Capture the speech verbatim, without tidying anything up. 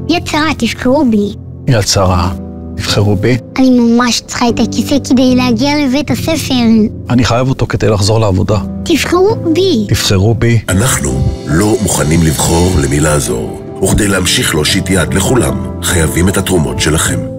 יצרה, תבחרו בי. יצרה, תבחרו בי. אני ממש צריכה את הכיסא כדי להגיע לבית הספר. אני חייב אותו כדי לחזור לעבודה. תבחרו בי. תבחרו בי. אנחנו לא מוכנים לבחור למי לעזור, וכדי להמשיך להושיט יד לכולם, חייבים את התרומות שלכם.